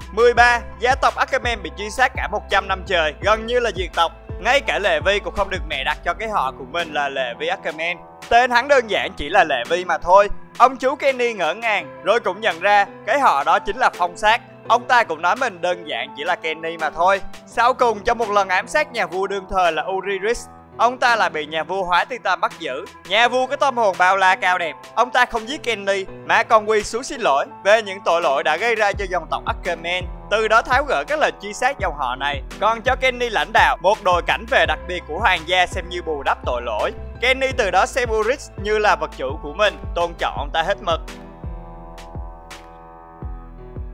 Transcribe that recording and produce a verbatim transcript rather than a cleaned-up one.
mười ba. Gia tộc Ackerman bị truy sát cả một trăm năm trời, gần như là diệt tộc. Ngay cả Lệ Vi cũng không được mẹ đặt cho cái họ của mình là Lệ Vi Ackerman. Tên hắn đơn giản chỉ là Lệ Vi mà thôi. Ông chú Kenny ngỡ ngàng rồi cũng nhận ra cái họ đó chính là Phong Sát. Ông ta cũng nói mình đơn giản chỉ là Kenny mà thôi. Sau cùng, trong một lần ám sát nhà vua đương thời là Uriris, ông ta lại bị nhà vua Hóa Ti Tam bắt giữ. Nhà vua có tâm hồn bao la cao đẹp, ông ta không giết Kenny mà còn quỳ xuống xin lỗi về những tội lỗi đã gây ra cho dòng tộc Ackerman, từ đó tháo gỡ các lệnh truy sát dòng họ này, còn cho Kenny lãnh đạo một đội cảnh vệ đặc biệt của hoàng gia xem như bù đắp tội lỗi. Kenny từ đó xem Uriris như là vật chủ của mình, tôn trọng ông ta hết mực.